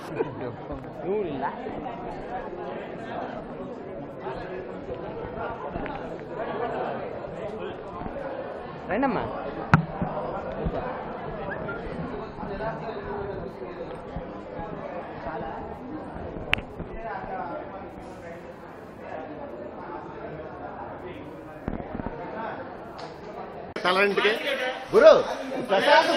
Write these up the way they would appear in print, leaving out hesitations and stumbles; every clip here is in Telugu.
రండమ్మా. తలంటికి గురు ప్రసాద్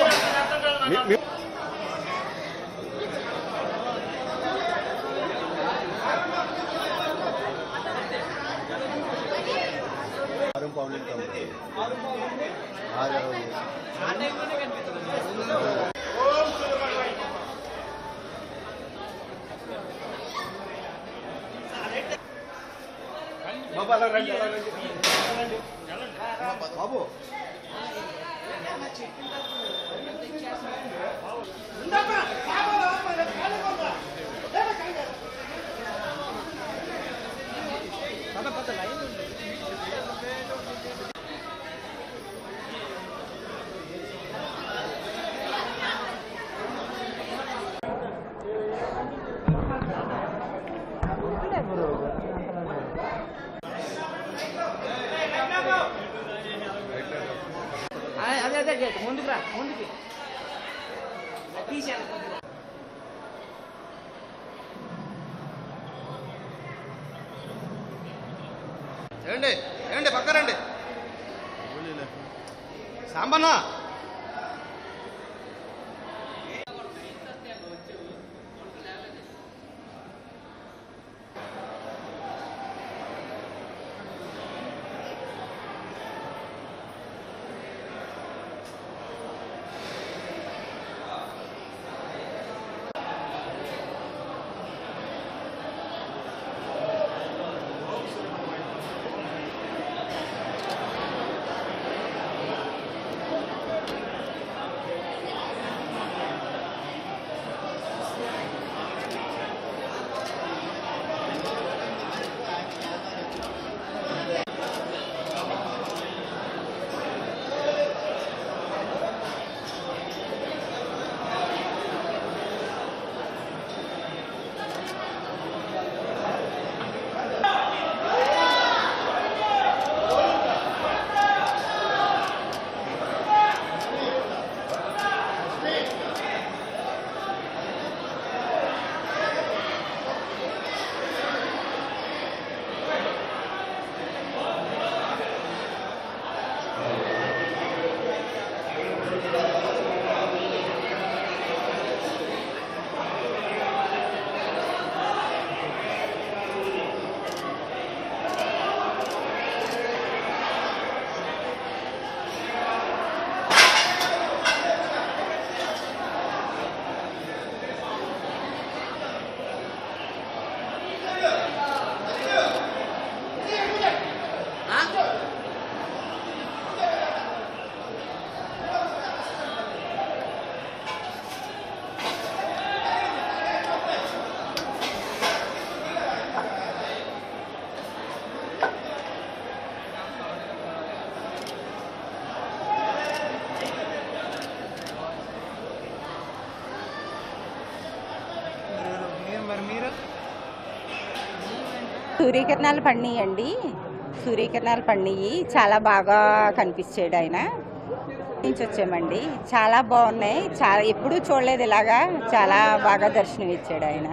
బాబు అదే ముందుకు రా, ముందుకి తీసాను. ఏమండి ఏమండి పక్కరండి సాంబన్న సూర్యకిరణాలు పడినాయండి. సూర్యకిరణాలు పడినాయి, చాలా బాగా కనిపించాడు ఆయన. నుంచి వచ్చామండి, చాలా బాగున్నాయి. చాలా ఎప్పుడూ చూడలేదు ఇలాగా, చాలా బాగా దర్శనం ఇచ్చాడు ఆయన.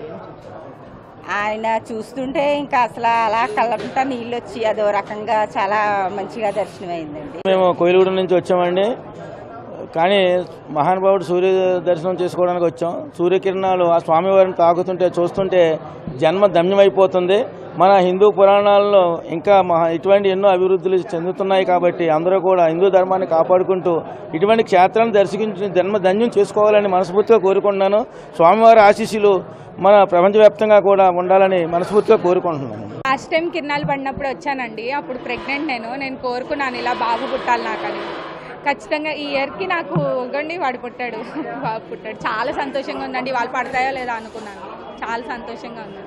ఆయన చూస్తుంటే ఇంకా అసలు అలా కళ్ళంతా నీళ్ళు వచ్చి అదో రకంగా చాలా మంచిగా దర్శనం అయిందండి. మేము కోయిలగూడెం నుంచి వచ్చామండి. కానీ మహానుభావుడు సూర్య దర్శనం చేసుకోవడానికి వచ్చాం. సూర్యకిరణాలు ఆ స్వామివారిని తాకుతుంటే చూస్తుంటే జన్మ ధన్యమైపోతుంది. మన హిందూ పురాణాల్లో ఇంకా ఇటువంటి ఎన్నో అభివృద్ధులు చెందుతున్నాయి. కాబట్టి అందరూ కూడా హిందూ ధర్మాన్ని కాపాడుకుంటూ ఇటువంటి క్షేత్రాన్ని దర్శించి జన్మ ధన్యం చేసుకోవాలని మనస్ఫూర్తిగా కోరుకుంటున్నాను. స్వామివారి ఆశీస్సులు మన ప్రపంచవ్యాప్తంగా కూడా ఉండాలని మనస్ఫూర్తిగా కోరుకుంటున్నాను. లాస్ట్ టైం కిరణాలు పడినప్పుడు వచ్చానండి. అప్పుడు ప్రెగ్నెంట్ నేను కోరుకున్నాను ఇలా బాబు పుట్టాలి నాకని. ఖచ్చితంగా ఈ ఇయర్కి నాకు ఇవ్వండి వాడు పుట్టాడు, బాబు పుట్టాడు. చాలా సంతోషంగా ఉందండి. వాళ్ళు పడతాయో లేదా అనుకున్నాను, చాలా సంతోషంగా ఉందండి.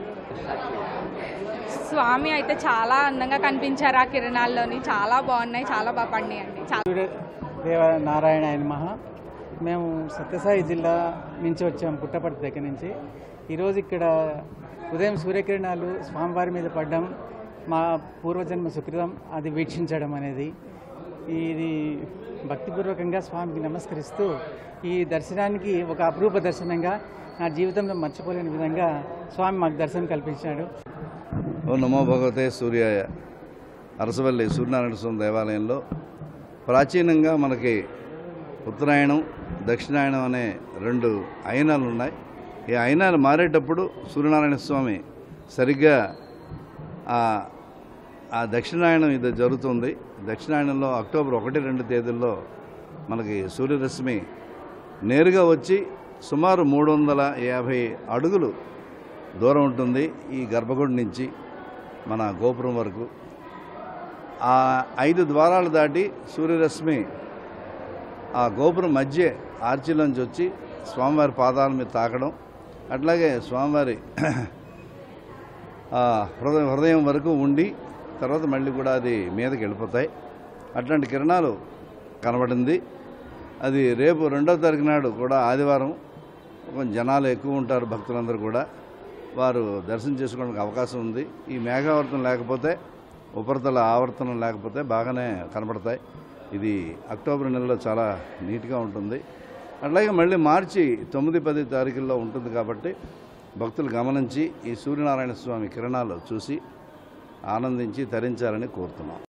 స్వామి అయితే చాలా అందంగా కనిపించారు ఆ కిరణాల్లోని, చాలా బాగున్నాయి, చాలా బాగా పడినాయండి. దేవ నారాయణ నమః. మేము సత్యసాయి జిల్లా నుంచి వచ్చాము, పుట్టపర్తి దగ్గర నుంచి. ఈరోజు ఇక్కడ ఉదయం సూర్యకిరణాలు స్వామివారి మీద పడ్డం, మా పూర్వజన్మ సుకృతం అది వీక్షించడం అనేది, ఇది భక్తిపూర్వకంగా స్వామికి నమస్కరిస్తూ ఈ దర్శనానికి ఒక అపరూప దర్శనంగా నా జీవితంలో మర్చిపోలేని విధంగా స్వామి మాకు దర్శనం కల్పించాడు. ఓ నమో భగవతే సూర్యాయ. అరసవల్లి సూర్యనారాయణ స్వామి దేవాలయంలో ప్రాచీనంగా మనకి ఉత్తరాయణం దక్షిణాయనం అనే 2 అయనాలు ఉన్నాయి. ఈ అయనాలు మారేటప్పుడు సూర్యనారాయణ స్వామి సరిగ్గా ఆ దక్షిణాయనం ఇది జరుగుతుంది. దక్షిణాయనంలో అక్టోబర్ 1-2 తేదీల్లో మనకి సూర్యరశ్మి నేరుగా వచ్చి సుమారు 350 అడుగులు దూరం ఉంటుంది ఈ గర్భగుడి నుంచి మన గోపురం వరకు. ఆ 5 ద్వారాలు దాటి సూర్యరశ్మి ఆ గోపురం మధ్య ఆర్చిలోంచి వచ్చి స్వామివారి పాదాల మీద తాకడం, అట్లాగే స్వామివారి హృదయం వరకు ఉండి తర్వాత మళ్ళీ కూడా అది మీదకి వెళ్ళిపోతాయి. అట్లాంటి కిరణాలు కనబడింది. అది రేపు 2వ తారీఖు నాడు కూడా ఆదివారం కొంచెం జనాలు ఎక్కువ ఉంటారు, భక్తులందరూ కూడా వారు దర్శనం చేసుకోవడానికి అవకాశం ఉంది. ఈ మేఘావర్తనం లేకపోతే, ఉపరితల ఆవర్తనం లేకపోతే బాగానే కనబడతాయి. ఇది అక్టోబర్ నెలలో చాలా నీట్గా ఉంటుంది. అట్లాగే మళ్ళీ మార్చి 9-10 తారీఖుల్లో ఉంటుంది కాబట్టి భక్తులు గమనించి ఈ సూర్యనారాయణ స్వామి కిరణాలు చూసి ఆనందించి తరించాలని కోరుతున్నాం.